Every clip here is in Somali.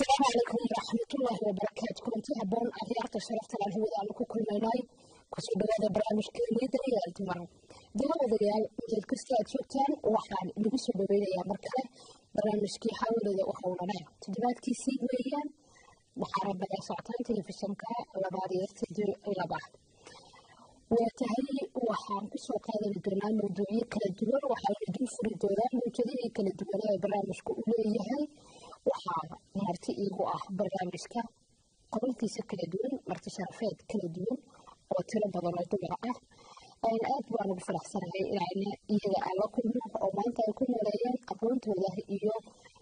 السلام عليكم ورحمة الله وبركاته. كنت أبون أخيارك شرفت على الهوى أنا كل ماي كسر هذا برامج كلمة ريال تمام. دلوا ريال جد كستات شوتان وحال نبص ببين يا مركلة برامج كي حاول إذا أخونا تجربات كي سيدويا محارب بلا ساعتين تلفزيون كا لبعض يستدير إلى بعض. وتهي وحام كسر هذا البرنامج موضوعي كلا الدول وحال يدور في الدولة موجودين كلا الدول برامج كلية هاي waxaa marti iigu ah barnaamijka qorantiisa kala duwan marti sharafeed kala duwan oo tiro badan oo dumar ah aad baan ugu faraxsanahay inayna iyaga aan la kulmo oo maanta ay ku nooleeyeen aqoontooda iyo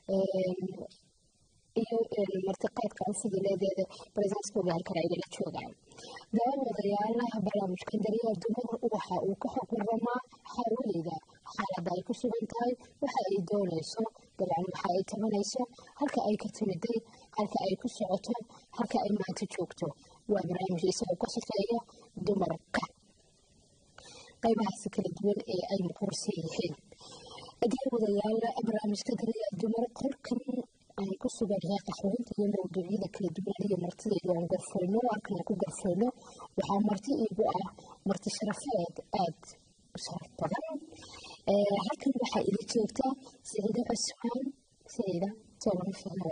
martiqaadka sida leedeeda barnaamijkooda halkan ay la joogaan daawadayaalaha barnaamijka daryeer dumar waxa uu ka xog waramaa haweeneyda xaaladda ay ku sugan tahay waxa ay doonayso dabcan waxa ay tabanayso halka ay ka timiday halka ay ku socoto halka ay maanta joogto waa barnaamij isagoo ka shaqeeya dumarka qaybahaasi kala duwan ee ay muqursan yihiin daawadayaal barnaamijka daryeer dumar qolkan ay ku sugan yahay qaxooyinta iyo mawduucyada kala duwan iyo martidayda aan garfayno halkan aan ku garfayno waxaa marti iigu ah marti sharafeed aad u sharaf badan halkan waxaa ila joogta Saciida Cusmaan Saciida toban fiican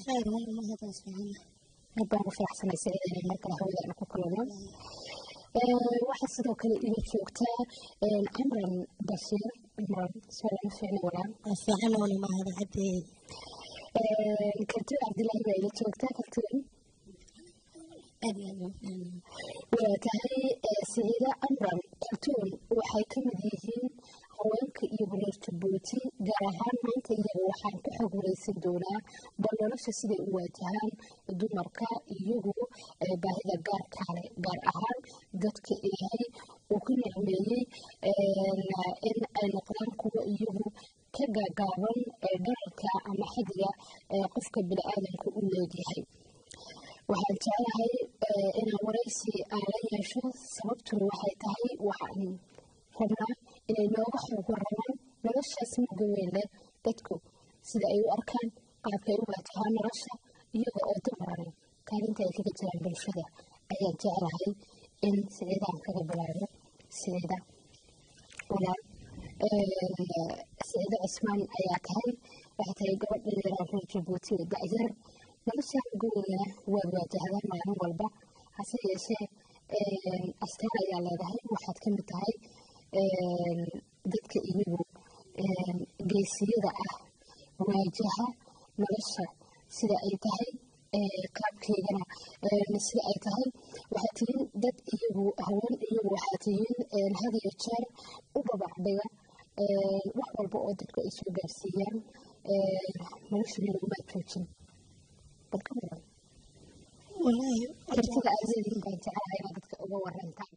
baan ku faraxsanahay Saciida inay markale hawada aan ku kulano waxaa sidoo kale ila joogta Amran Bashir Amran toban fiican mahada cadee كرتون عبد الله إلى توقتها كرتون وتهي سيدة أمرا كرتون وحي كمديهين هوانك يبنير تبوتي جارهان مانتا يروحان كحق وليسي دولا بلونش سيدة واتهان دومركا يهو باهدا جار كالي جار أهان دادك إلهي وكن عميلي إن نقران كوا يهو كجاجارن جاركا أما حديا قفك بالآدم كأولادي waxaan jeclahay inaan waraysi aan la yeesho sababtuna waxay tahay waxaan rabnaa inay nooga xog waramaan noloshaas mugga weyn leh dadku sida ay u arkaan qaabkay u waatahaan nolosha iyaga oo dumaran kaalinta ay kaga jiraan bulshada ayaan jeclahay in Saciidaan kaga bilaabo Saciida walaal Saciida Cusmaan ayaa tahay waxay tahay gabadh dhalinyaro reer Jabuuti oo da'yar nolosha guriga waa waajahdaa maalin walba hase yeeshee astaan ayaa leedahay waxaad ka mid tahay dadka iyagu geesiyada ah waajaha nolosha sida ay tahay qaabkeedana sida ay tahay waxaad tihiin dad iyagu haween iyagu waxaad tihiin had iyo jeer u babacdhiga wax walba oo dadku ay soo gaarsiiyaan noloshana laguma joojin بالكامل والله أرتدى أزيد من كنت على عيادتك أبوه الرنتان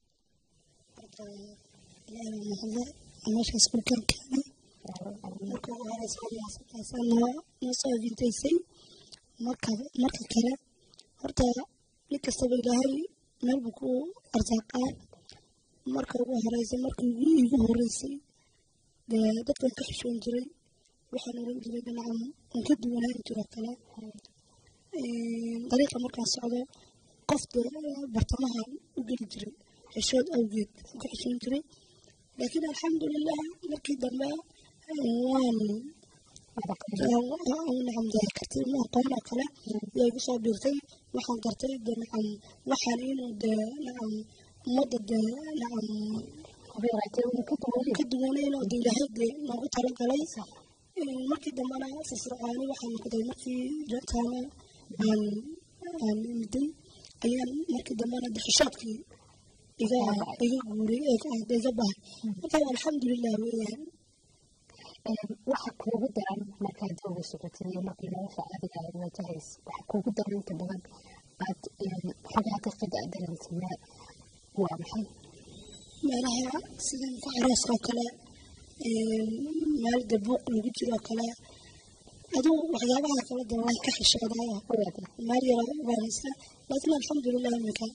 لا هذا ماشي اسمه كان مركب على سالة نصاب بنتيسين مركب كلا أرتدى لك السبيل هاي نربكو أرزاقان مركب وهرايزة مركب يجوه رئيسي دكتور كحشون جري وحنا رجل بنعم نكد ولا يجرى كلا طريقة مركز السعودية قفت برطمها وقل جري حشود أو جيد وكحشون جري لكن الحمد لله مركز دماء نعم ذاكرت ما قمنا كلا يجي صابرتي وحن قرتي نعم وحالين نعم مضد نعم كدوانين ودي لهد نقطة لقليس مركز دماء سسرعاني وحن كده مركز جاتانا عن مدن أيام مركز دماء دحشاتي إذا قولي إذا باه طبعا الحمد لله يعني وحكوا بدرا ما كان توي سقطي ما كنا فعادي على الوجهيس وحكوا بدرا أنت بعد حاجات قد أدرى الانتماء وامحي ما لها سيدنا فعرس وكلا مال دبوق يجي وكلا أدو وحجابها كلا دماء كحش هذا ما يرى وارسة لكن الحمد لله مكان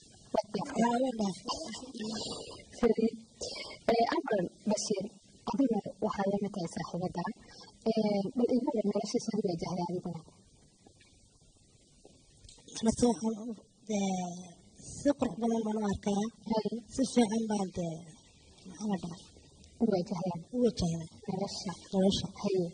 أمر بشير أظن وحالة متى صاحبة بل إنه لما رشي سهل يجهل عندنا أنا سوحا سقر بدل ما ناركها سفي عن بعد عمدا وجهها nolosha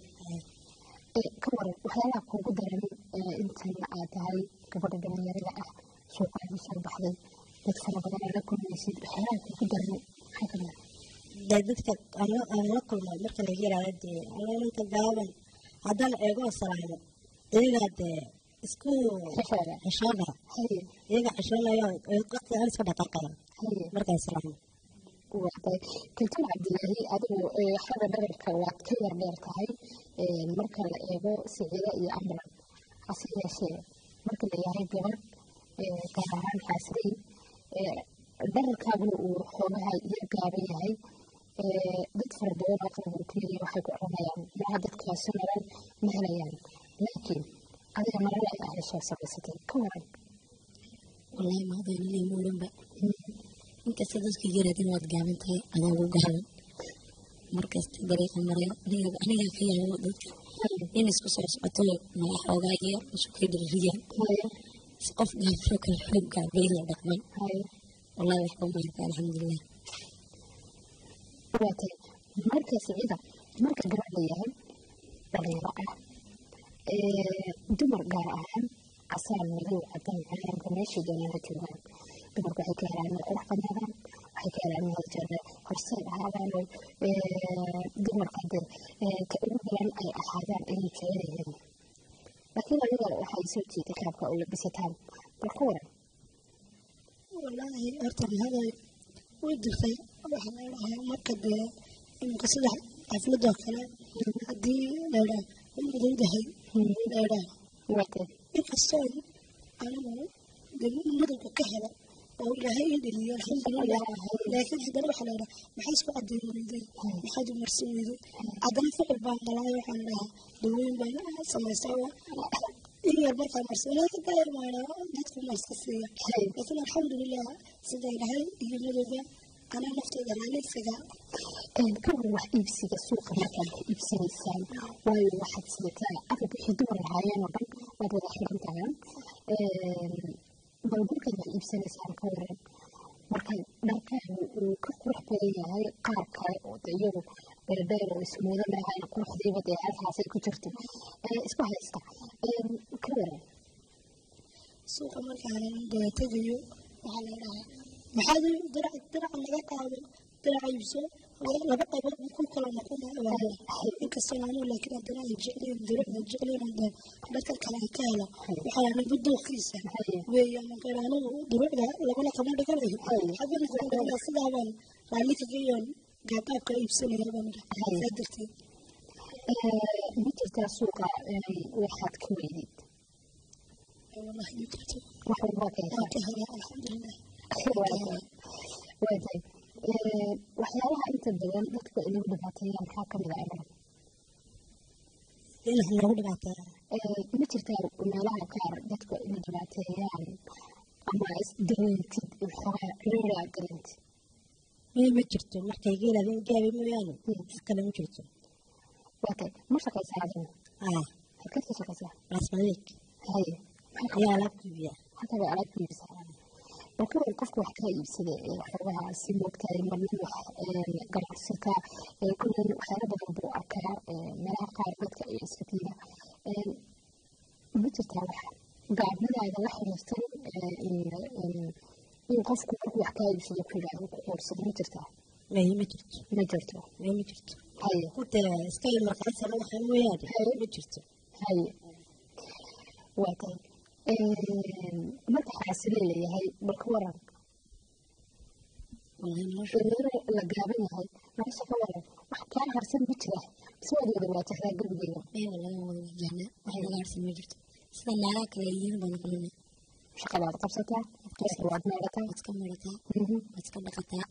كور وحياة كوجو درن أنت عادي كبر الدنيا لا سوق عيسى بحذي تدخل بدل لكم يصير حياة كوجو درن حكنا dadka aan la kulmay marka la yiraahdo inta gaaban hadan eego salaamo eegade isku xishada eega xishanayo qofka hal iska dhaqaaqay marka salaamo waxay kaltan Cabdilaahi adigu xaga dharka waad ka yar dheer tahay marka la eego sicida iyo amran asiyeeshe marka la yahay gabar gaaraan xasri dharkaaguna uu xoogaha iyo gaaban yahay dad fara badan oo kala duwan waxay ku oranayaan ma dadkaas maran ma helayaan laakiin adiga maran ay soo sabaysatay ka waran wallahi ma hadaan ilaa muulanba inkasta dadka yiraahdo waad gaaban tahay adoo gaaban markasta dariiqa maray aniga ka yaabo dadka in isku soo socoto ma xoogaa iyo isku kidiriyan qof gaafo kala xoog gaabay la dhaqmay wallahi wax ku marka alxamdulillah waatay marka sicida marka gabadha yahay dhalinyaro ah dumar gaar ahaan asal madow cadaan calanka meesha doonaan joogaan dumarku waxay ka helaan qurux badnaan waxay ka helaan wajahda horseed ahaadaan dumarka ka ugu badan ay ahaadaan inay jecel laakiin adiga waxay soo jeeday qaabka u labisataan balka waran wallahi horta hada ويدرسي waxaan leeyahay marka imka sida xaflada kale hadii leeyahay inay leeyahay waatay inkastoo anigu madowga ka helo oo ilaahay ii dhaliyo alxamdulillah laakiin haddana waxaa leeyahay maxay isku cadeeyay maxaad u marsiiyay haddana ficil baan galay waxaan leeyahay dawooyin baan samaystay in yar markaan marsiiyay laakiin dayar maana dadku ma iska siiya laakiin alxamdulillah sida ilaahay iyo madowga أنا نفترض أن نفسها كم واحد يبسي السوق مثلا يبسي الإنسان وواحد سلطة أبو بحضور العيان وبن وهذا الحين تمام بقول كذا يبسي الإنسان كورا مركان وكروح بديها هاي قارك وتيجو بدير واسمه ذا هاي كروح ذي بدي هذا كترته اسمه هيستا كورا سوق مركان تجيو وعلى maxaad dirac laga qaado dirac iibso laga qabo ku kala noqon inkastoo aan laakiin dirac jecleen dadka kale ka helo waxaa la budooqiisa weeyaan qaraano diracda laga qabo dhiganayo hadana sidaa baan raali ka geeyon gaabka iibsanaya baan sadartay midda suuqa waxaad ka weydid wallahi midda waxa ka helay alxamdulillah waatay waxyaalaha inta badan dadka inagu dhibaateeyaan maxaa ka mid ah inaha lagu dhibaateeyaa ma jirtaan meelaha qaar dadka ina dhibaateeyaan ama isdareentid xoogaa reeraa dareentid ma jirto markay geelaadeen gaabi mooyaane kale ma jirto waatay ma shaqaysaa adina halkaad ka shaqaysaa rasmadeeg haye ayaa alaab iibiya halkaa bay alaab iibisaa لكن القفك وحكاية يبسده حوها سيموكتا المرنوح قرصتا كل حالة بغنبو أكا ملاها قاربتك إسكتينة متى تروح قاعد منا إذا واحد يفتن إن قفك وحكاية يبسده كل عام قرصة متى تروح ما هي مجرت هاي كنت سكاي مرقعات سنوح المويادة هاي واتي marka xaasile leeyahay marka waran la gaaban yahay nolosha ka waran wax kaa harsan ma jira iswaadeeda waa tahdaa gabigeeda laga wada wajahna wax laga harsan ma jirto sida naagaha kale yihiin baan noqonay shaqadaad qabsataa waad meelataa waad iska dhaqataa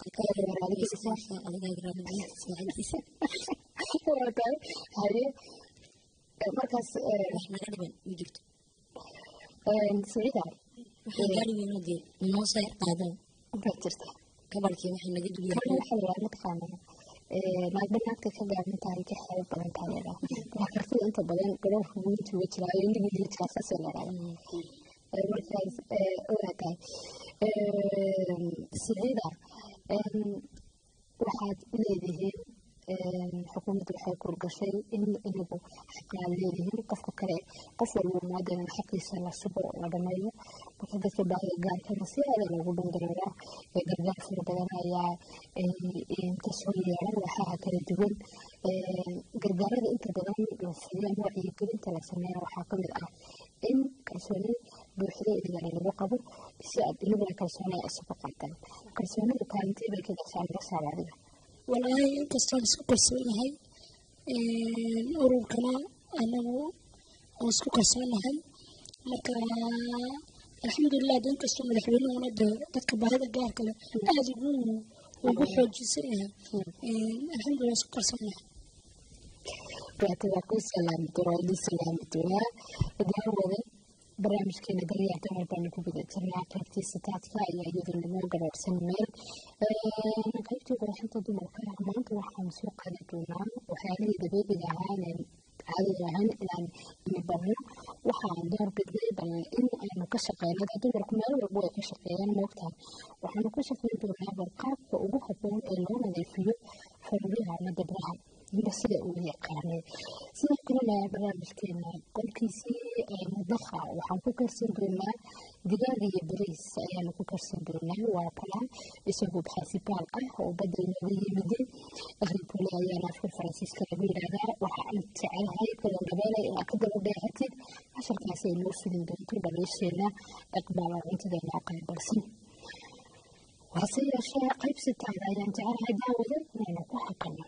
haye markaas wax naga dhiban ma jirto سعيدة gaari weyn oo dee noo soo qaadaan waxay jirta gabalkii waxay naga duwiyeen waxa la yiraahdo taqaanaa maadbanaadka ka gaaban tahay ka xeel badan tahay waxa kartida inta badan garoonka weynta way jiraayo indigii jirtaa saas la yiraahdo markaas ogaatahay siciida waxaad leedihiin xukuumaddu waxay kurgashay in inagu xaqaad leedihiin qofka kale qof walba muwaadinin xaqiisa la sugo la dhameeyo marka dadka baahida gaarkana si aada loogu dhangareeraa gargaar fara badan ayaa kasoo yeelan waxaa kala duwan gargaarada inta badan la siiyo ama wacyigelinta la sameeya waxaa kamid ah in kalsooni buuxda idigana lagu qabo si aad inaguna kalsooni isugu qaataan kalsoonida kaalintii bay ka gashaan rasaab adiga walaahi inkastaan isku kalsoonahay ururkana anagu oo isku kalsoonahay marka alxamdulilah de inkastoo madaxweynuhuna de dadka baahida gaarka leh aada ugu xoojisan yahay alxamdulilah isku kalsoonahay waa kuu salaami doonaa daawada barnaamijkeena daryeelka marbaanu ku guda jirnaa qaybtiisa taadka ayaa iyaduna noo gabaabsan meel qaybtii qurxinta dumarka maanta waxaanu soo qaadi doonaa waxyaalihii dabiiciga ahaan caadiga ahaan inaan nibarno waxaan door bidnay bal in aynu ka shaqeyno dumarku meel walba ay ka shaqeeyaan moogtahay waxaanu ka shaqeyn doonaa bal qaabka ugu habboon ee loo nadiifiyo farbiyaha ama dabraha sida uu yaqaanay sidoo kalena barnaamijkeena qolkiisii madaxa waxaan ku karsan doonaa digaag iyo bariis ayaanu ku karsan doonaa waa balan isagoo xasibaal ah oo badda inooga yimiday ribole ayaana afka faransiiska lagu yidhaahdaa waxa aan jecelahay kalagabeela inaad ka daba dheexatid casharkaasi ay noo fulin doonto dhaliisheena iqbaala cuntadeena qaybalsan waase yeeshee qaybsitaada ayaan jecelahay daawada inaynu ku hakano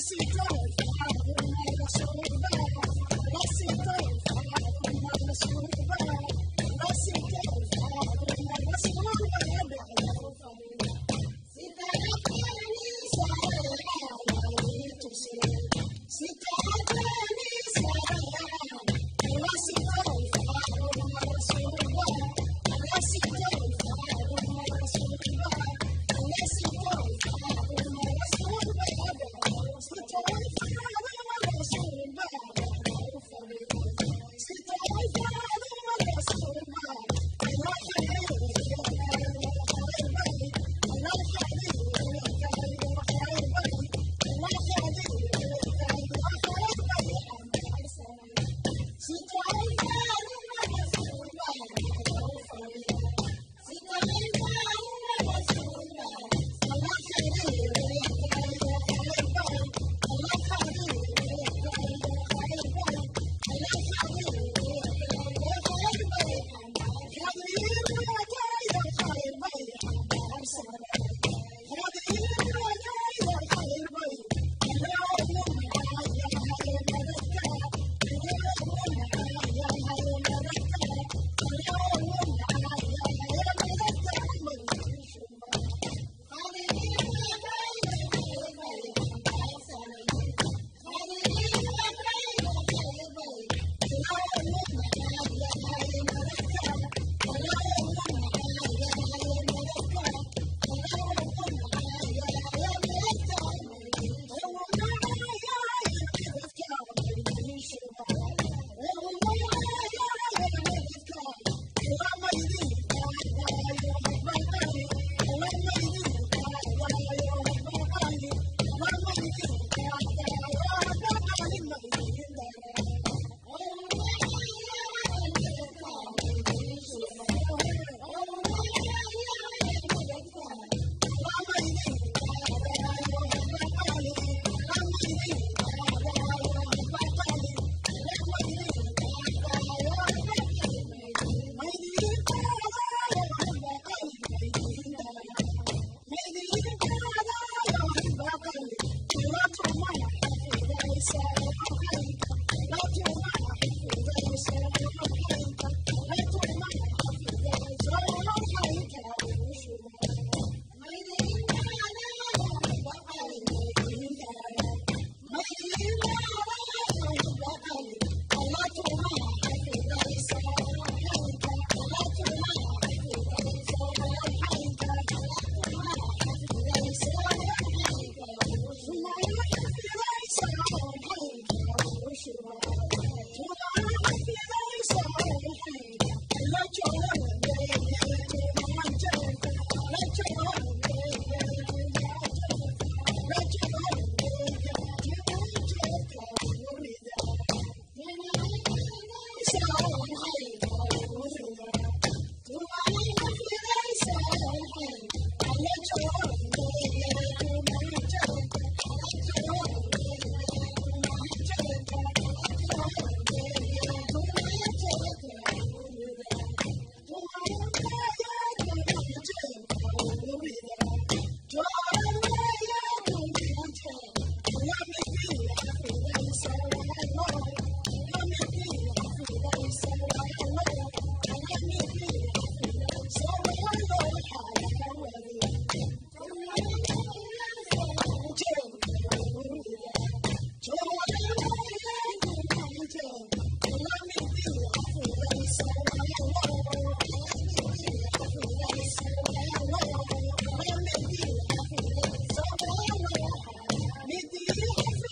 Thank you.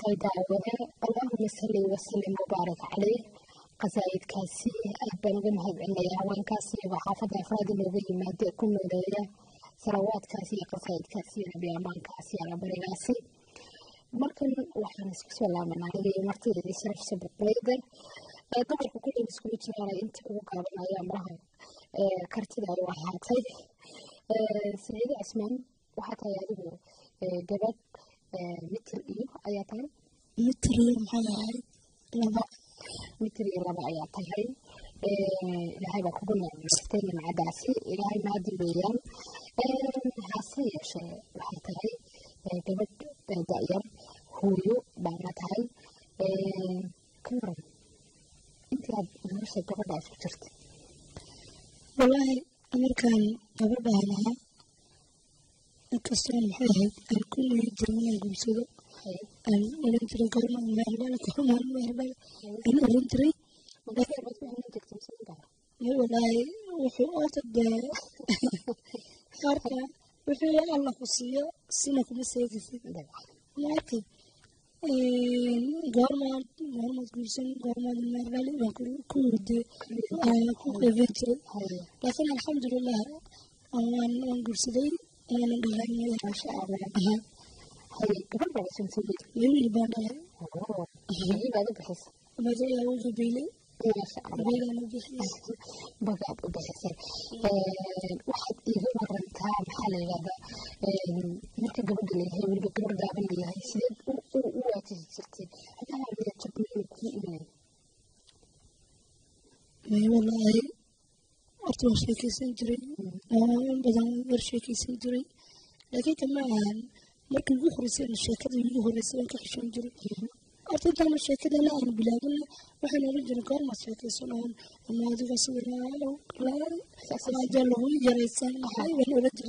tahay daawade allahuma salli wasallim mubaarak caleyh qasaa'idkaasi aad baan uga mahadcelinayaa haweenkaasi iyo xaafadda afraad inooga yimaada ku nooleeya salawaadkaasi iyo qasaa'idkaasi iyo nabi ammaankaasi iyo allabarigaasi markan waxaan isku soo laabanaa aniga martideedii sharaf sabaqeyda dumarku kulliin iskugu jiraan inta ugu gaabanaya malaha kartida ay u ahaatay saciide cismaan waxaa tahay adigu gabadh mitir iyo ayaa tahay mitir iyo maxaa ahayd laba mitir iyo laba ayaa tahay ilaahay baa kugu naxariistay nimcadaasi ilaahay mahadi weeyaan hase yeeshee waxay tahay gabadh da'yar hooyo baana tahay ka waran intii aad nolosha gabadhaas ku jirtay wallaahi markaan gabadhaan ahaa inkastoo maxay ahayd aan ku leeyi jirin inaan guursado aan oran jiray gormaan meerbale gormaan meerbale aan oran jiray wallaahi wuxuu oota dee marka wixii alla ku siiyo sina kuma seegisid marka goormaad guursan goormaad meerbale baan ku wurdee ku qeybin jiray laakiin alxamdulilah waan guursaday أنا دلعني ما شاء الله. هاي قبل ما تنسوي. يومي بعدها. يومي بعد بحس. ما جاي أقول بيلي. ما شاء الله. بيلي أنا بحس. بقى بحس. واحد يجي مرة تاع محل هذا. ممكن قبل اللي هي واللي قبل اللي هي سيد واتجتي. هذا اللي تبني كذي. والله. أرتو شيء سنتري بدن ورشيء سنتري لكن كمان ممكن يخرج الشيء كذا يخرج سوى كحشون جري أرتو كان الشيء كذا لا أنا بلادنا وحنا نرجع نقول ما شيء كسران ما هذا كسرنا لا لا جلوه يجريسان هاي ولا رجل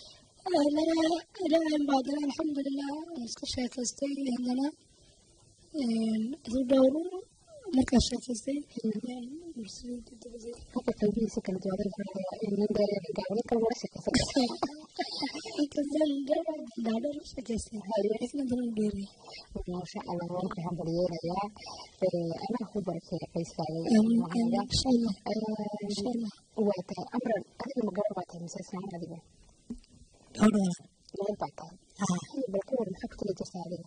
لا بعدنا الحمد لله مسكشة كستي عندنا الدور مركز شخصي هذا تلبيس كانت واضح إن ده قاعد كم ورا شخصي كذا ده شخصي هذا اسمه ده بيري ما شاء الله وانك الحمد لله يا أنا خبرك يا قيس إن شاء الله إن شاء الله وقت أمر هذه مجربات مسلسل هذه لا بعدها بالكور محبت اللي تساعدني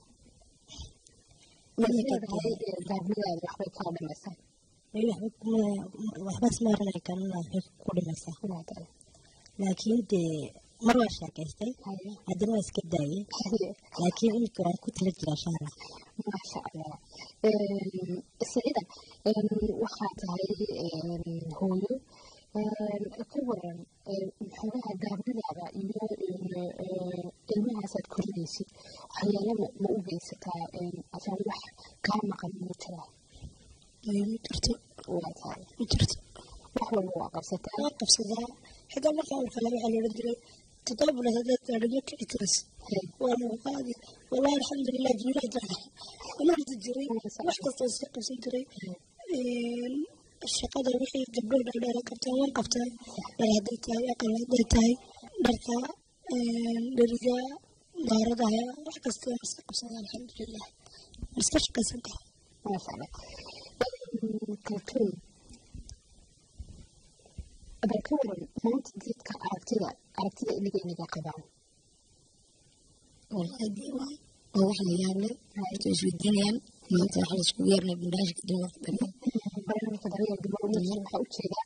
waxba ismaarnay kana ku dhimaysa laakiin de mar waa shaqaystay hadana waa iska daayay laakiin in kale ku tala jira shaara ma sha Allah saciida waxa tahay hooyo ka waran xoolaha gaabnadaada iyo ilmahaas aad korinaysid waxyaalo ma u geysataa asal wax kaa maqan ma jira ma jirto ma jirto wax walba waa qabsataa xitaa marka awalka laga xaloolan jiray toddoba bilood haddaad gaadho ma kici karas waa lagu qaadi wallahi alxamdulilah jiraa jira uma ridi jiray wax kastoo sii qabsan jiray shaqada wixii gabdho dheer qabtaan waan qabtaa dhar hadday tahay aqal hadday tahay dharka dheriga daaradaha wax kasta waan iska qabsadaa alxamdulilah waan iska shaqaysan karaa maasha allah kaltuun bal ka waran maanta dadka aragtida inaga qabaan wallahi dee waa wax la yaab leh waxay isweydiinayaan maanta waxa la iskugu yeernay bundaashka dumarka dhammaan barnaamijka daryeelka dumarka waxaa ujeedaa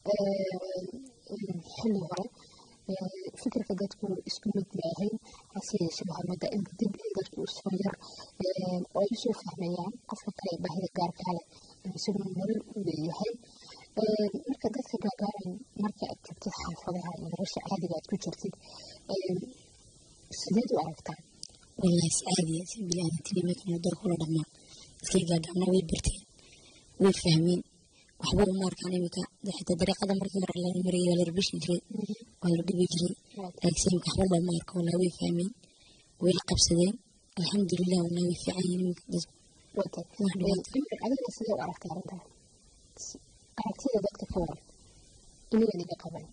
xilli hore fikirka dadku isku mid maahay hase yeeshee waxaa moodaa in dib dadku usoo yar oo ay usoo fahmayaan qofka kale baahida gaarka leh isaguna nolol u leeyahay marka dadka gaagaaran marka aad joogtid xaafadaha iyo nolosha caadiga aad ku jirtid sideed u aragtaa wallahi caadi si bilaadantii marka muddo kula dhamaan dadkii gaagaabna way barteen way fahmeen waxba uma arkaan imika xitaa dariiqada markii hore la marayay waa la rabishin jiray waa la dhibi jiray laakiin waxba lama arko wallahi way fahmeen way la qabsadeen alxamdulilah wallahi way fiican yihiin imika dadku adiga sidee u aragtaa arrintaa aragtida dadka ka waran inaga qaban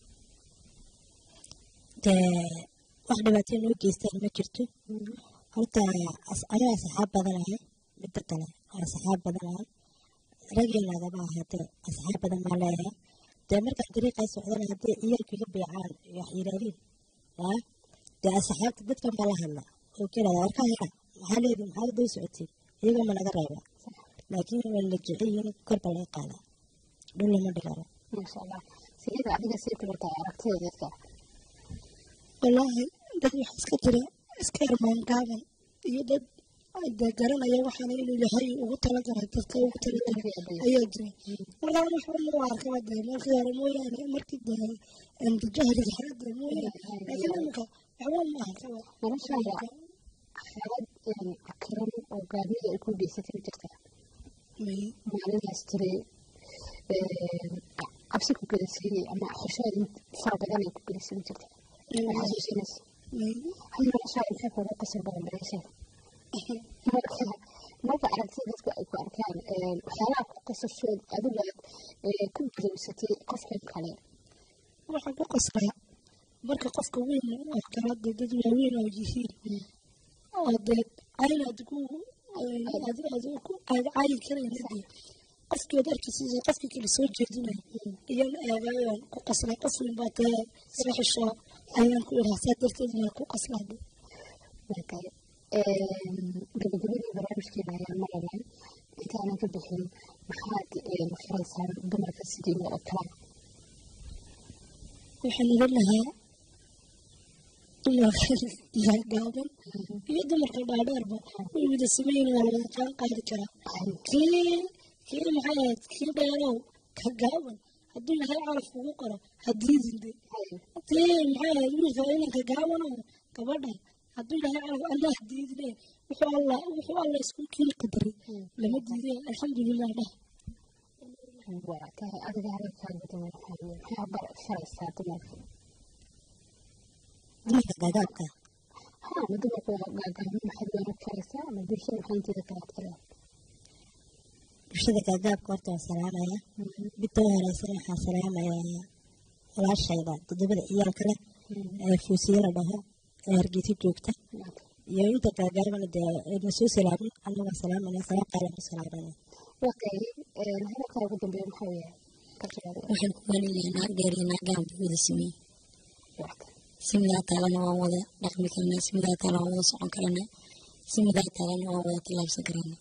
dee wax dhibaato noo geystaan ma jirto horta aniga asxaab badan ahay متكلة أصحاب بدنا رجعنا هذا هذا أصحاب بدنا ما له تمر كطريقة سعودنا هذا إياك يبي عن يحيرين ها ده أصحاب تبتكم بالله هلا وكذا أركانها حالهم حال دو سعودي يجوا من الغربة لكن من الجحيم كرب القادة دول ما دكارة ما شاء الله سيدة أبيك سيرك بتاعك تيجي والله ده يحس كتير اسكار من قابل يدد ده جرنا يا وحنا إنه يهاي وقتنا جرى تذكر وقتنا أيجري ولا أنا حول الله كمان ده ما خير مو يعني مركز ده عند الجهل الحد مو يعني لكن أنا كأول ما كمان ما شاء الله حد يعني أكرم وقابل يكون بيستي بتكتر ما لنا استري أبسط كده سيري أما خشاء فرق أنا يكون كده سيري بتكتر حاسس ناس هل ما شاء الله كيف ولا قصر بين بريشة ما بعرف كيف تكون أركان وحياة قصر شو أدوات كل كده ستي قصر كلام waxaan ku qasbaa marka qofka weyn oo kala dad waaweyn oo yihiin oo dad aynaad ku caadi karaysid qofkii darkiisa qofkii kale soo jeedinay iyana eegayaan ku qasbaa qof weyn baa taa saxisho ayaan ku iraasaa darteed inaan ku qasbaa markay gabadhii barnaamijkeena ayaa marayaan intaanan ka bixin maxaad faraysaan dumarka sidii oo kale waxaan idin lahaa dumarka gaaban iyo dumarka dhaadheerba way wada sameyn waa wada jaan qaadi karaa kii maxay ahayd kii dheerow ka gaaban hadduu yahay calaf ugu qoro hadiidinde kii maxay ahayd wiilka inanka gaabanoo gabadha hadduu yahay calaf allah diidine wuxuu alla isku kiil qadaray lama diiday alxamdulilah dhah وقتها أرجع لك بدون حلول حابة فرصة دمك جاجابك ها بدون جاجاب ما حد يعرف فرصة ما بيشوف حنتي ذكرت كلام بشدة جاجابك وقت السلام يا بتوه رسالة السلام يا ولا شيء بعد تدبر إياه كله فوسيرة بها أرجيتي جوكتا يوم تجاجاب من النصوص العام أنا السلام أنا سلام قال السلام أنا وكي هذا كان قدام بيوم حوية waxaan ku waalinaynaa gaariinaa gacanka wada sameeyey simidaa taalana waan wada dhaqmi karnaa simidaa taala waan wada socon karnaa simidaa taalana waan wada tallaabsan karnaa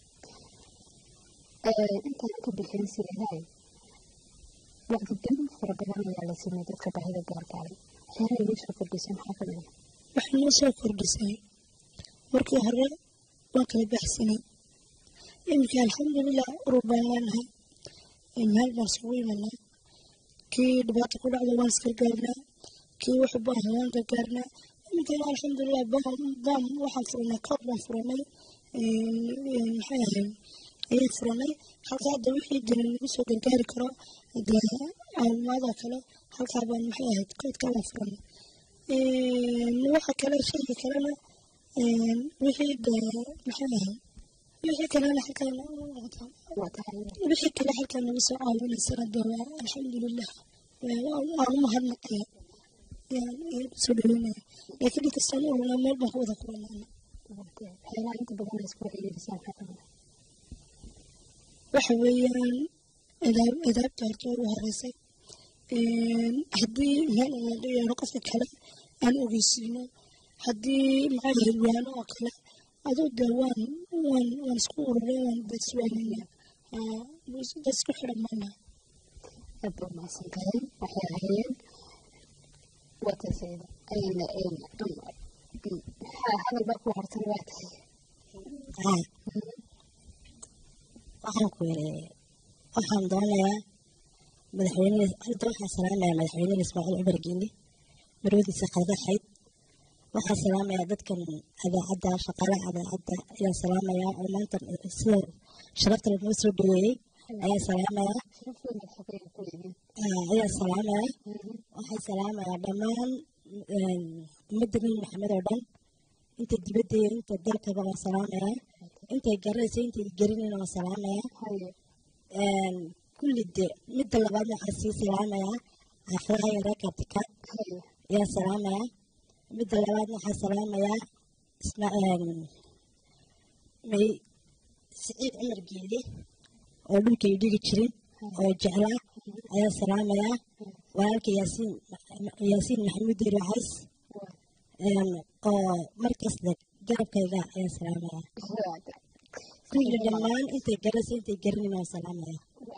intaan ka bixin sidahay waqti dhan fara badan ayaa la sameeyey dadka baahida gaarkaalay waxyaalaha inoo soo kordhisay maxaa ka mida waxay noo soo kordhisay markii hore waan kala baxsanay iminka alxamdulilah urur baan leenahay meel baan isugu imanaa kii dhibaato ku dhacda waan isgargaarnaa kii wuxuu baahan waan gargaarnaa iminkana alxamdulilah baan waxaan furanay koob baan furanay maxay ahayd ayaan furanay halkaa hadda wixii jiran lagu soo gargaari karo dee caawimaada kale halkaa baan maxay ahayd koodkaa baan furanay waxa kale shayga kalena wixii dee maxay ahayd wixii kalena halkaan wixii kale halkaan lagu soo caawinaysana dee alxamdulilah waan u mahadnaqaya soo dhaweynaya laakiin inkastaan u hulnaa meel baan ku wada kulanana waxyaalaha inta badan la isku xiriirisaan maxaa ka mida waxa weeyaan idaabta horta ugu horeysay haddii meel aan yeero qofka kale aan ogeysiino haddii maxay ahayd waano oo kale aduu dee waan isku ururay waan daswaanina isku xiran maynaa aad baa mahadsan tahay waxay ahaayeen watasayda hadal baa ku hartan waa tahay waxaan doonayaa madaxweyne hadda waxaan salaamayaa madaxweyne ismaaciil cumar geeli marwadiisa qadaxayd waxaan salaamayaa dadkan idaacadda shaqaalaha idaacadda ayaan salaamayaa oo maanta sida sharafta lagu soo dhaweeyey ayaan salaamayaa waxaan salaamayaa dhammaan ummadda nabi maxamed oo dhan inta dibadda iyo inta dalkaba waan salaamayaa intay garanaysa intay garanayna waan salaamayaa kulli de midda labaad waxaan sii salaamayaa xaafadaha yaraa kabtikaad ayaan salaamayaa midda labaad waxaan salaamayaa سعيد عمر جيلي ولوك يديك تشرين وجعلها يا سلام يا ولك ياسين محمود الرئيس مركز لك جرب كذا يا سلام يا كل جمال أنت جلس أنت جرني ما سلام يا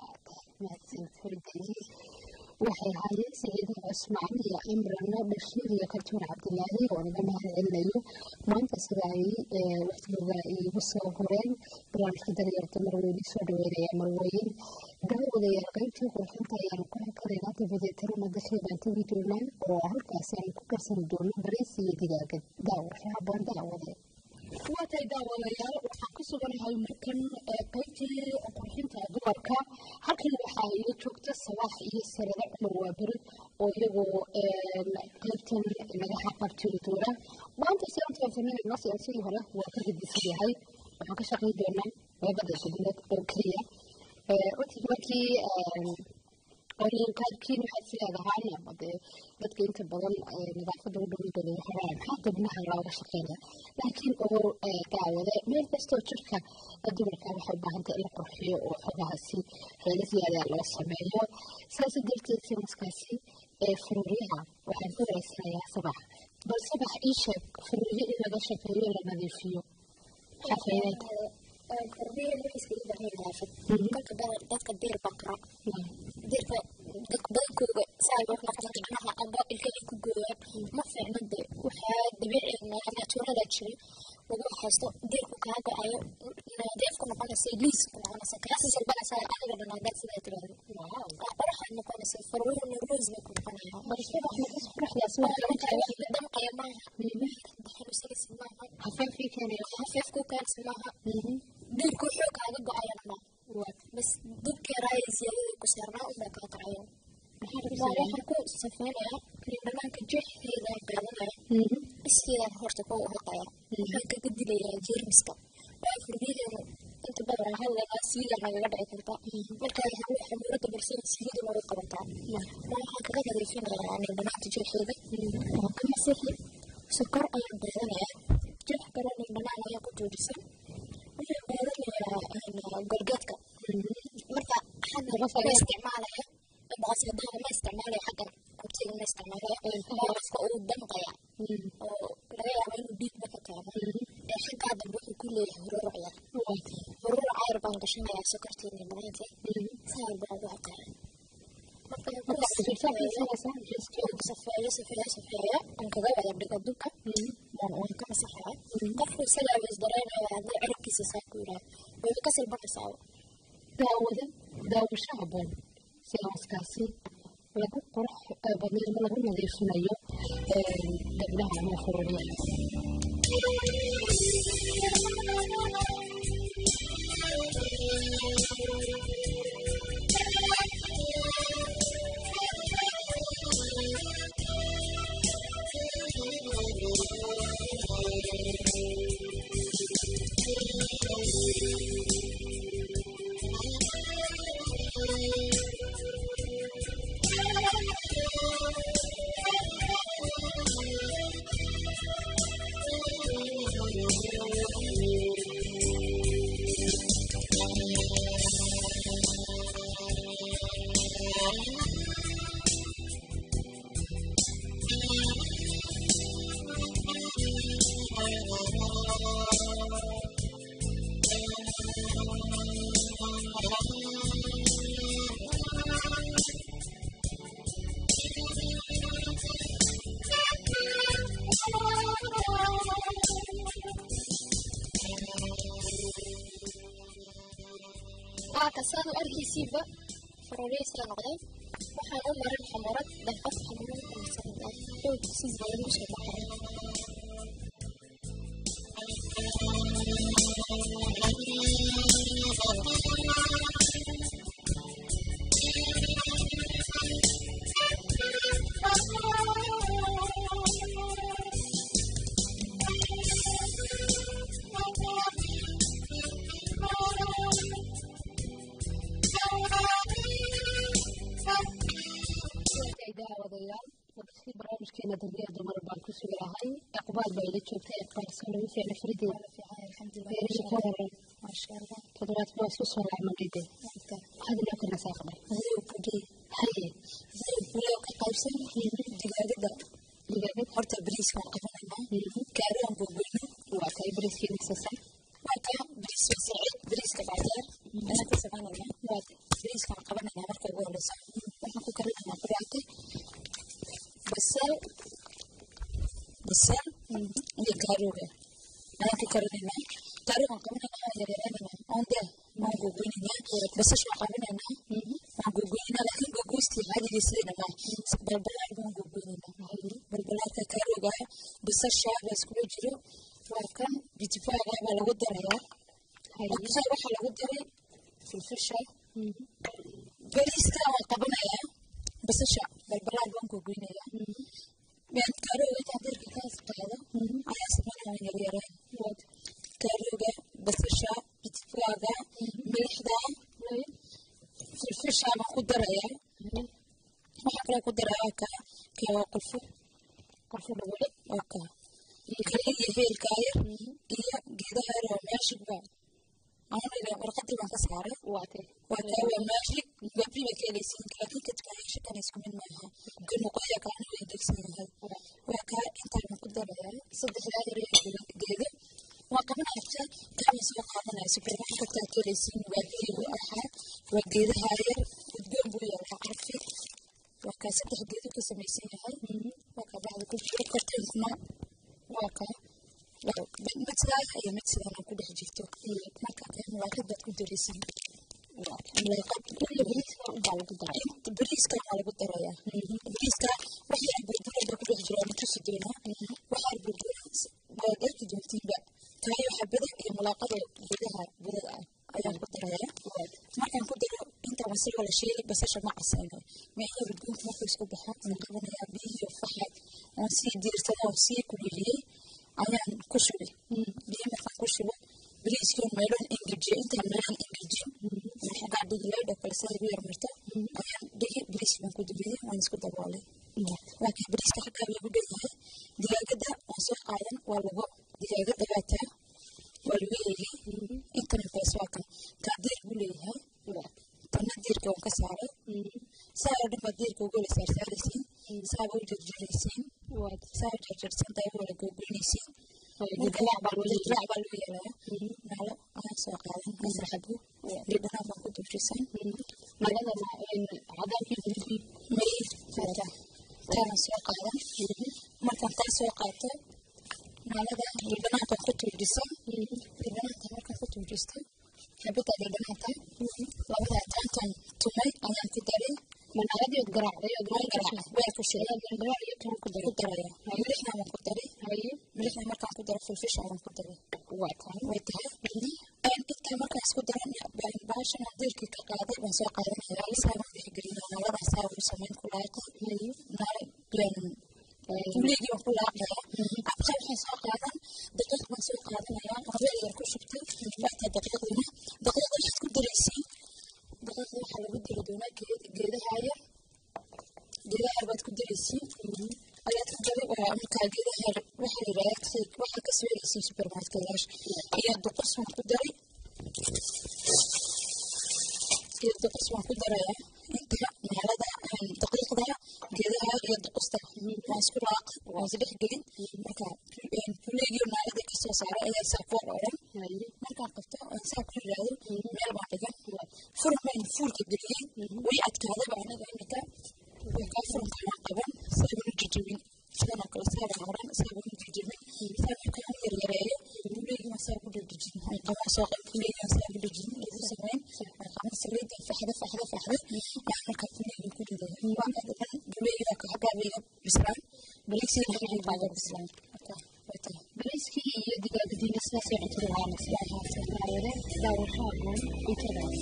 waxay hayeen Saciid Cusmaan iyo Imraan Bashiir iyo Kaltuun Cabdilaahi oo naga mahadcelinayo maanta sida ay waqtiga igu soo horeen barnaamijka daryeelka marweyne soo dhaweynaya marweyn gabadha qaybtii qurxinta ayaan ku kareynaa dabadeed tarmada sheeban tagi doonaan oo halkaas ay ku karsan doonaan bariis iyo digaaga daawasha habboon daawade waatay daawadayaal waxaan ku suganahay markan qaybtii qurxinta dumarka halkan waxaa ila joogta Sabaax iyo Sarada Cumar Waabari oo iyagoo qaybtan naga xaqabtiri doona maanta sababta fanaanada sidii hore waa ka gedisan yahay waxaan ka shaqeyn doonaa labada gabdhood oo kaliya markii qaybkiin waxaad sileedahaan dadka inta badan nadaafadda u dhow badan waxaa maxaa dibnaha looga shaqeynaya laakiin oo daawade meel kastoo jirka dumarka waxay u baahan tahay in la qurxiyo oo xogahaasi xeelo siyaada loo sameeyo saas darteed sinaskaasi faruuryaha waxaan ka wareysanayaa Sabaax bal Sabaax ii sheeg faruuryo in laga shaqeeyo la nadiifiyo maxaa faa'iido التربية اللي يصير بعدين نافذ. dadka beer bakra. Beerka dadka badanku saal wax nafta macnaha aba ilkaha ku gooyaan ma fiicnade waxa dabiici ah naturada jiri lagu haysto beerku ka go'ayo nadiifku noqonaysa liis noqonaysa kaasi salbanaysa aniga dhanaan sida tirado waxaan noqonaysa farwada neurosis ku noqonaya balse waxa ka qurxdaas waxa dam qayma xanuunsan ismaaha hafafi ku kan ismaaha beerku xoog aga go'ayana بس ضدك راي زيادة كسرنا وما قطعين. waxaan ku safeynaya kaliya jeex heeda qaadana iskiila horta ku hortaya waxaan ka gudbinayaa jeermiska waa furbiyeena inta badan hawada siida naga dhici karta marka waxa murada bulshada siida loo qabantaa waxaan kaga nadiifinayaa dhamaantii jeexeeda oo kama sixi sokor ayaan beeranaya jeex garan dhanaan ayaa ku joojisa waxaan beeranayaa golgaadka marka xad laga isticmaalaya بغسل ما استعماله حقا كنت ما استعماله بغسل أو دمقيا أو لا يعمل بيت بكتة حقا دبوح كل رؤية رؤية عاربة عشان يا سكرتي من بناتي صار بعض واقع صفايا أنك ذا ولا بدك دوكا وأنك مسحها قفل سلام إصدارين على عرق سيساكورا ويكسر بقصة داود شعبان سياسكاسي lagu qurux badan lagu nadiifinayo gabdhaha ama furriyaha كسر أركيسيبا فروريس لنقدر وحنا مرة حمرات دفعت حمرات المساعدة أو تسيزين مش barnaamijkeena daryeelka dumar baan ku suganahay aqbaal baa ila joogtay aqbaal soo dhaweysay nafradii الحمد لله ما شاء الله تدوات بواسوس ولا عملية هذا لو كنا ساقنا هذا وكذي هاي ولو كقوسين دقيقة horta bariis waan qabanayna kaaraan gogoyno waa kay bariiskii misasan waa ka bariis saaciid bariiska bacdaar ana ka sameynayna waa bariiska waan qabanayna marka ugu horeysa waxaan ku karinaynaa qudaarta basal iyo gaarooga ayaan ku karinaynaa gaarooga waan qabanaynaa yaryaraynayna onde waan gogoynaynaa basasha waan qabanaynaa waan gogoynaynaa laakiin gogoystii caadigiisa sidayna balbalaar baan gogoynaynaa balbalaarka gaarooga basasha la iskugu jiro waa kan bitifaaga baa lagu darayaa waxaa lagu daray filfisha bariiska waan qabanayaa basasha balbalaar baan gogoynayaa gaarooga intaan deerka kaas qaado ayaa sameynaya yaryaraan gaarooga basasha bitifaaga milixda filfisha baan ku darayaa waxaa kaloo ku darayaa waa qolfo dhawale oo kaliya iyo heelka yar iyo geedaha yar oo maashigba anayna warqadii baan ka saaray waa maashig gabdhiba ka helaysiin laakiin kadib maashig kan isku mid maaha kan muqaya kan way degsan yahay waa kaa intaan ku darayaa saddexdaa yar geedo waa qabanaysa kama soo qaadanaya supermarket ka helaysiin waa geedo axad waa geedaha yar udgoon buu yahay carfi waa kaa saddex geedo ka samaysan yahay waa kaa bacda ku jiro korteenkuna waa kaa mid sidaas iyo mid sidaan ku dhex jirto marka kan mulaaqad baad ku daraysan bariiska waxaa lagu darayaa bariiska waxaa burburada ku dhex jiro ama tusi doonaa waxaa burbura waad arki doontiinba tayo xabada iyo mulaaqada gudaha budada ah ayaan ku darayaa markaan ku daro inta wasal la sheegay basasha ma casayno meesha burbuunta markuu isku baxo aan qabanayaa biyo faxad oo sii diirsan oo sii kululiyey ayaan ku shubay biyo markaan ku shubo bariiskii meeloon engejiyo intaan meelaan engejin xagaa dhigileydha kale sida ugu yarmarto ayaan dhigi bariis baan ku dubiyey waan isku daboolay laakiin bariiska xagaa lagu dheeyahay digaagada waan soo qaadan waa lagu digaagada baataa waa lagu eegay intana baas waa kan kaa diir buu leeyahay tanna diirka waan ka saaray saa oo dhan baa diirka ugu wala saarsaaraysiin saaba u jarjaraysiin saa u jarjarsan taa ugu wala gogoynaysiin dilaac baa lagu yeelaya naalo ayaan soo qaadan afar xabo lidhanaan baan ku dubjisan magadana cadaankii may taana soo qaadan markaan taa soo qaato naalada lidhanaankaan ku tuujisan lidhanaanka markaan ku tuujisto xabada lidhanaanta labada taantan tumay ayaan ku daray manaaladii garaacday waa ku shiray ku daraya milixna waan ku daray milixna markaan ku daro filfisha waan ku daray way tahay intaa markaan isku daran baashan diirkii ka qaaday waan soo qaadanaya lisaa waan dhexgelinaa naaladaa saa ugu samayn ku laaqa buleegii waan ku laaqaya abqa waxaan soo qaadan daqiiq baan soo qaadanaya habeel yar ku shubtay waataa daqiiqdina daqiiqda waxaad ku daraysiin daqiiqda waxaa lagu dari doonaa geedaha yar baad ku daraysiin ayaad ku dari markaa geedaha yar waxaa yidhahdaa waxaa ka soo helaysiin supermarketyaasha iyo duqus waan ku daray waan ku darayaa inta naalada daqiiqda geedaha iyo duqusta waan isku laaq waan isdhex gelin marka buleegiyo naalada kasoo saaray ayaa saa ku odhan markaan qabto saa ku yidhaahdo meel baan dhigan furmaan fuurka geliyey way adkaadaba anaga imika kaa furunka waan qaban saabanu jijibin sidanoo kale saabaan oran saabanu jijibin saabkaan u yaryareeyo buleegiiwan saa ku dhejijin waan qaban soo qab buleegiiwan saa ku dhejin lagu samayn waan qaban saliida faxda ayaan markaa buleegii ku dhigaya waa kadhaban buleegii waa kaxagaabayga bislaan bariiskii xagaabayga bislaan way tahay bariiskii iyo digaagadiina sidaasay cuntada lahaanaysa daawashaagoon cuntadaas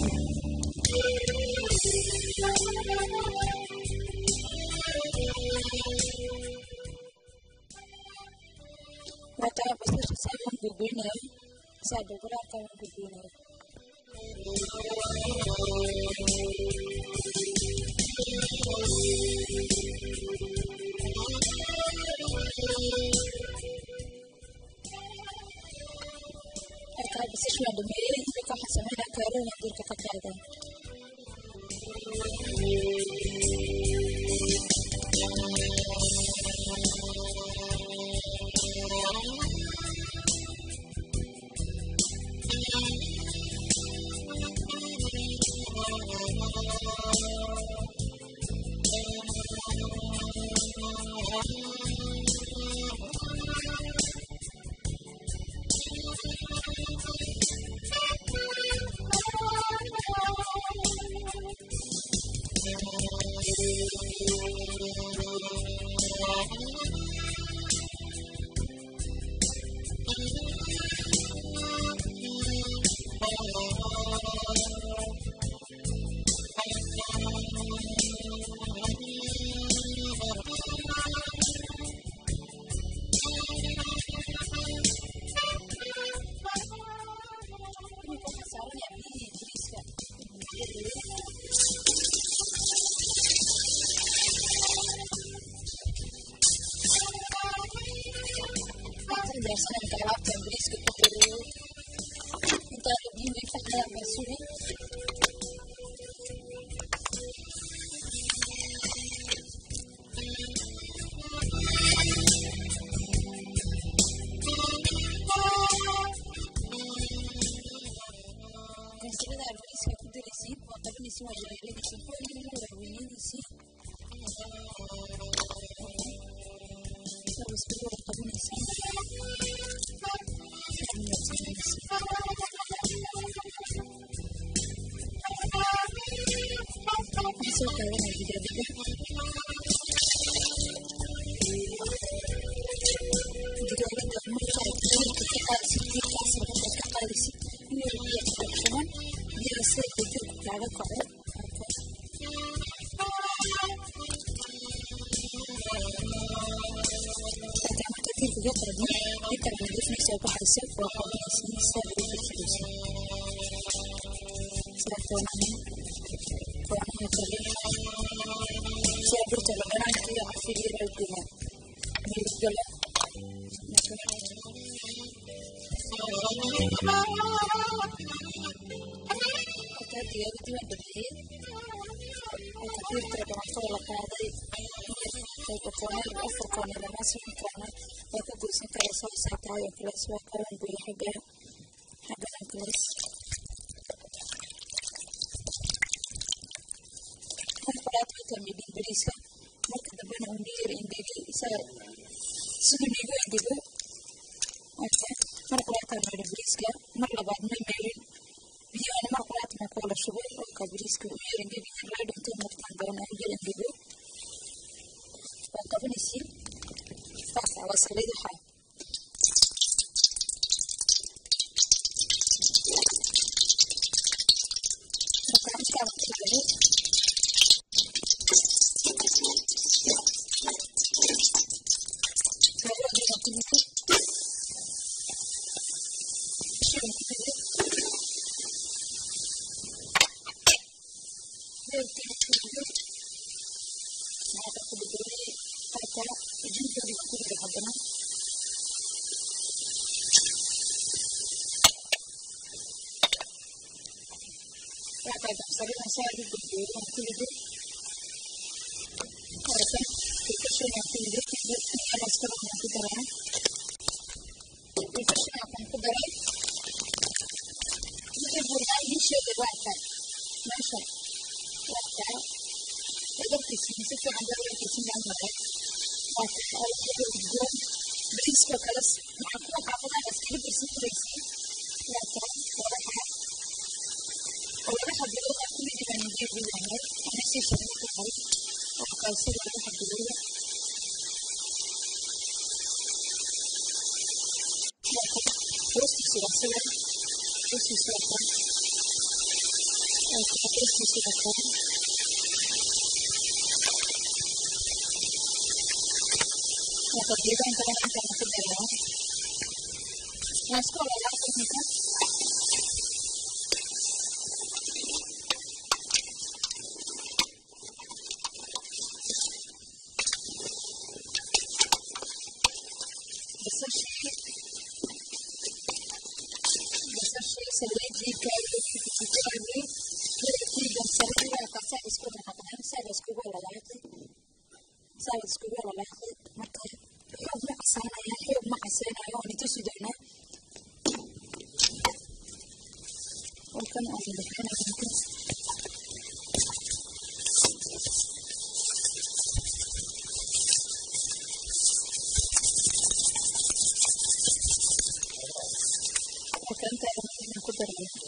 wata basasha saabaan gogoynaya saa balbalaarka waan gogoynaya markaa basasha waan dhameeyey marka waxaan sameynaa kaarooyin dirka ka qaadan سويتي كاي تجاري كي جنسرية كاسات سكوب نقدم سات سكوب ولا لاحظ سات سكوب ولا لاحظ مركز حب معصانا يا حب معصانا يعني تسدنا وكان أنا بحنا ممكن وكان تعلم قدر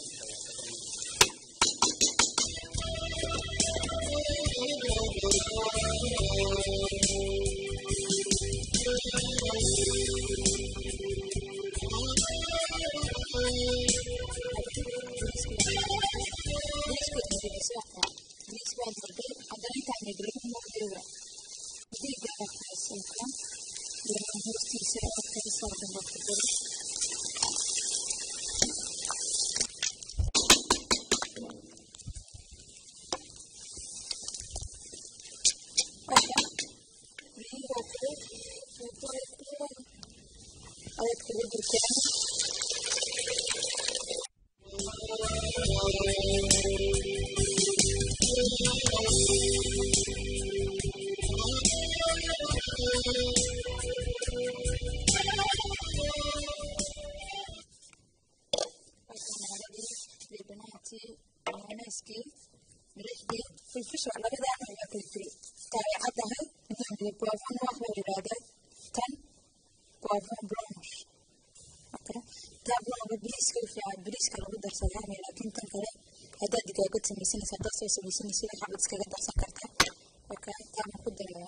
الفشل على كذا أنا أكل فيه تاني عدها نحن بوافن واحد ولادة تن بوافن برونش أوكي تابلون ببليسك في بليسك لو بدر سلامي لكن تنكره هذا دقيقة سميسنا صدق سميسنا سيرة حبتك قدر سكرتها أوكي تابلون قدر له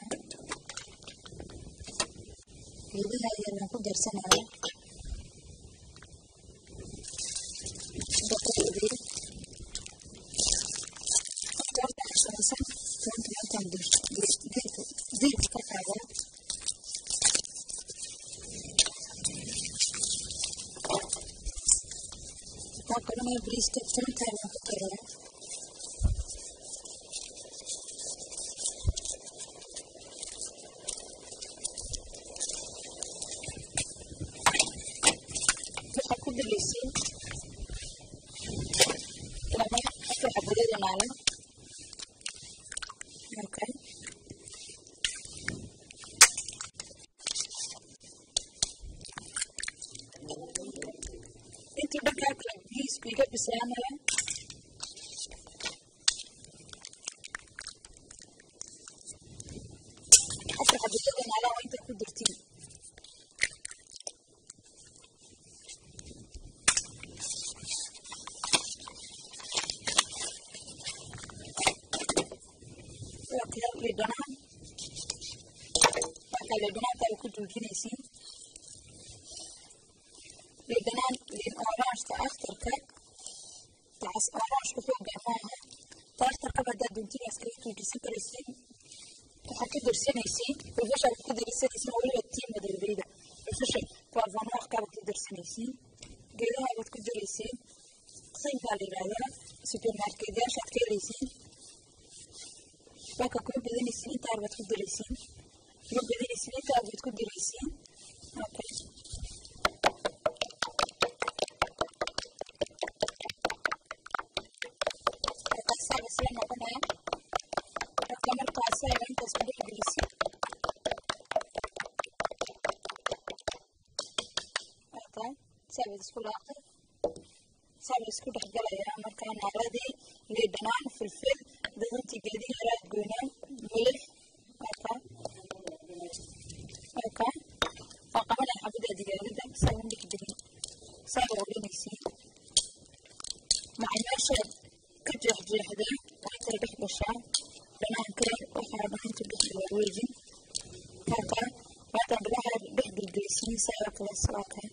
يبيها يلا قدر سنة دكتور يبي دي كفاية تاكل ما بريس كتير تاني كتير تحكي بالليسين لما أكل حبولي معنا اوكي انت بقى بليز بيجا بسلامة حتى حبيتين على وانت قدرتين للبنات للبنات اللي كنتوا الجنسين للبنات للأوراش تأخر كك تعس أوراش وفوق جماعة تأخر كبدا دنتي أسكريتو جسم كريسين تحكي درسين يسين وفشل كده درسين يسين ولا التيم مدربيدا وفشل كوافان وقت كده درسين يسين جيلها بتكون درسين خين بالي رايا سوبر ماركت جاش أتكلم يسين باكا كل بدين السنين تعرف تكون دريسين كل بدين السنين تعرف تكون دريسين اوكي القصة بس لما قلنا أكمل قصة أنت تسمح دريسين اوكي سابد سكول آخر سابد سكول حقلا يا أمريكان عرضي لبنان في الفيلم دغنتي قاعدين على قونان ملح اوكي فقبل الحبيبة دي قاعدة سوي لك درين سابر ولينيسي مع المشهد كجح جهده وحتى ربح بشام بنان كريم وحرب حنت بحر الويجي كاكا وحتى بلحر بح بالجلسين ساوى كلاس اوكي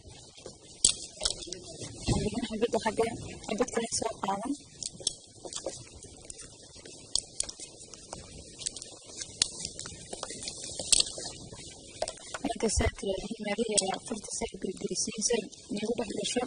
حبيبة حاجة حبيبة كلاس وقاوم ساتر هي ماريا فرت ساعة بالجلسين زي نروح للشرق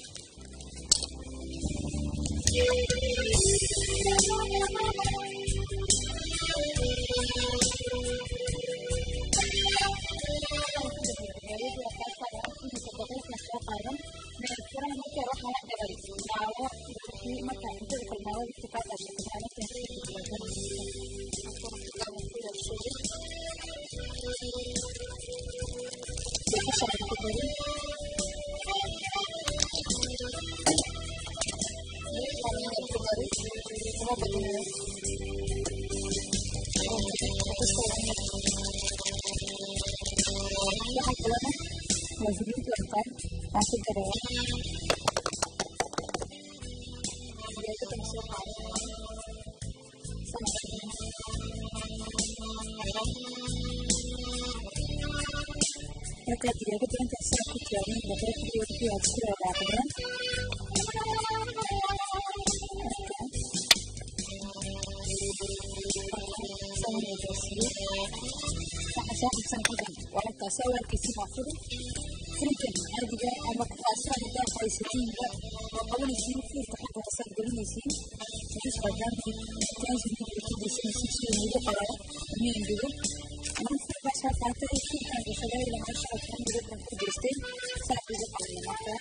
من الكرة ممكن أروح أحضر marka inta kalmaado inta ka dhashay xaalada وزيد القلب عشان كده لكن إذا كنت أنت ساكت يعني بطريقة فيها كثير بعضها وأنت سوى كثير مفروض فريقاً هذه أما كأسرع بدأ قيسين وقبل يصير في تحت وصل قبل يصير تحس بدأ تنزل في سياسي ويقرأ من دول أنا في بس فاتت في هذا الشيء لما شاف كان يقول في جستين صار يقرأ المقطع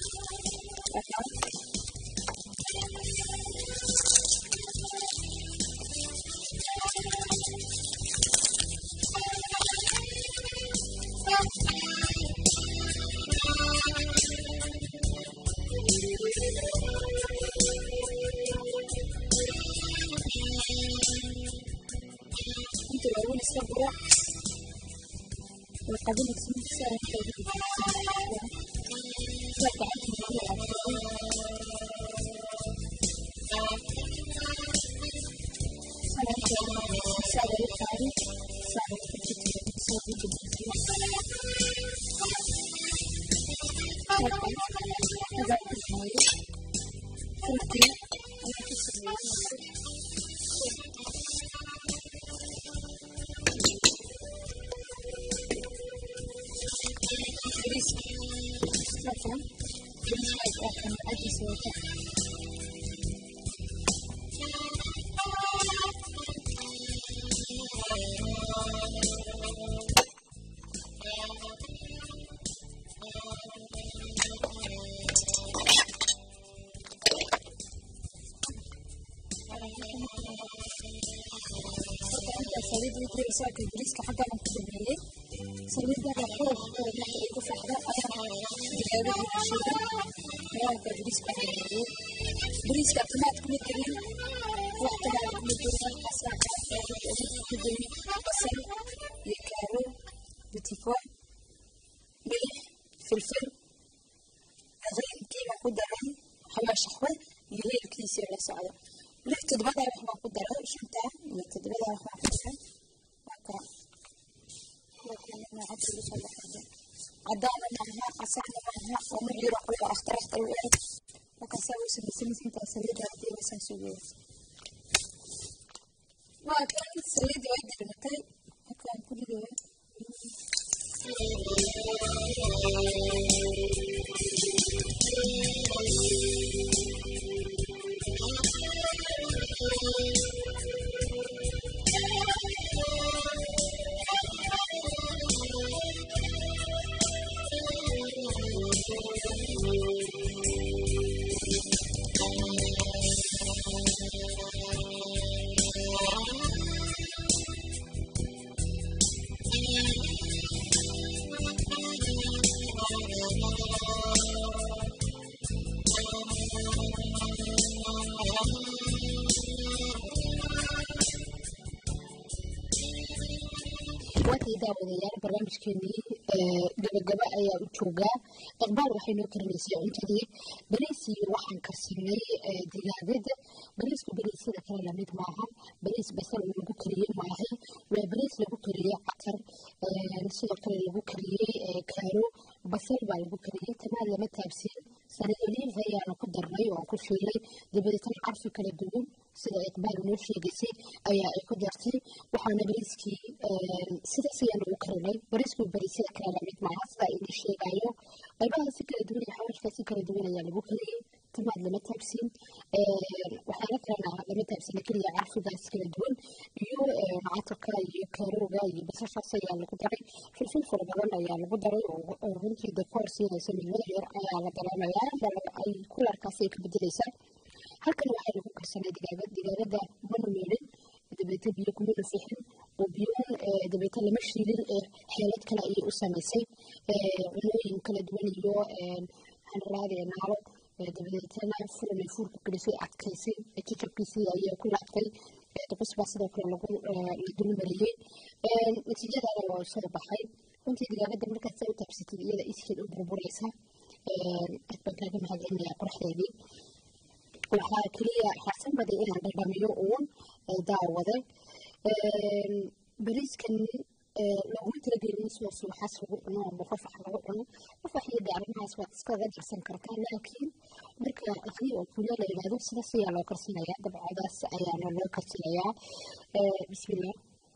وقبل يصير سعر كبير سليد ويدري ساكن بريسك حتى من كبرية سليد ده فوق يكون في حدا جهاد الشيء ما بريسك كبرية بريسك أتمات كل كريم وقتها مدرسة أسرع كبرية بصل يكارو بتفاح ملح فلفل هذين كيما قدرهم حواش حوال يهي الكنيسة ولا سعادة لك تدبدا رحمة قدرها شنتا لك تدبدا رحمة قدرها وكرا لكن أنا عدت لصالة حاجة عدانا معها قصعنا معها ومعي رقل واخترحت الوقت وكساوي سنة انت سليدة دي وسنسوية وكان سليدة وعدي المكان وكان كل دي daawadayaan barnaamijkeenii gabagaba ayaa u joogaa iqbaal waxaynoo karinaysay cuntadii bariis iyo waxaan karsanay digaagada bariisku bariisyada kale lamid maaha bariis basal lagu kariyey maaha waa bariis lagu kariyey catar sidoo kale lagu kariyey kaaro basal baa lagu kariyey tamaad lama taabsiin saliid ayaanu ku darnay oo ku shiilay dabadeetna carfi kala duwan sida iqbaal noo sheegaysay ayaa ay ku dartay waxaana bariiskii sidaas ayaanu u karinay bariisku bariisyada kale lamid maaha sida idin sheegayo qaybaha si kala duwan iyo xawaashka si kala duwan ayaa lagu kariyey tamaad lama taabsiin waxyaala kalena lama taabsiin keliya carfigaas kala duwan iyo catarka iyo kaarooga iyo basashaas ayaa lagu daray filfil fara badan ayaa lagu daray oo runtii dekoor siinaysa midwada yar ayaa la dareemayaa ay kularkaas ay ka bedelaysaa halkan waxaa lagu karsanay digaagada mana meelin dabeeta biyo kuma nafixin oo biyoon dabeeta lama shiilin xeelad kale ayay u samaysay cunooyin kala duwan iyo waxaan raadaya naalo dabeetana furanay fuurku gelisay adkaysay jajabkiisii ayaa ku laabtay qus baa sidoo kale la dulmariyey natiijadaana waa soo baxay runtii digaagada markaad saa u taabsatid iyada iskeed u burburaysa aad baan kaaga mahadcelinayaa qoraxdeedii waxaa keliya xasan baday inaan dhadhamiyo uun daawade bariiskan laguma talagelin soo subaxaas lagu cuno ama qofax lagu cuno qofax iyo arrimahaas waad iskaga darsan kartaa laakiin marka aqriyo oo kulya la yidhaahdo sidaas ayaa loo karsanayaa dabcadaas ayaana loo karsanayaa bismillah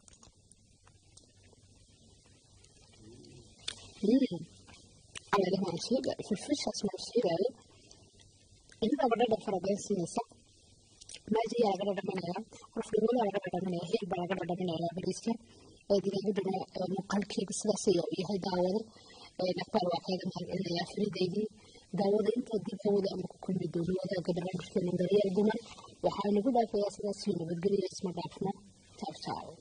على لما أشيء في الفرش اسمه الشيء هذا إذا بدنا فرضين سياسة ما جي على بدنا منها رفض ولا على بدنا منها هي على بدنا منها بالإسكا إذا بدنا مقال كيف سياسية وهي داود نقبل واحد من اللي يفرد يدي داود أنت دي داود أمك كل بدون هذا قبل ما نشوف من دريا الجمل وحاول نقول في سياسية وبتقولي اسمه بعرفنا تعرف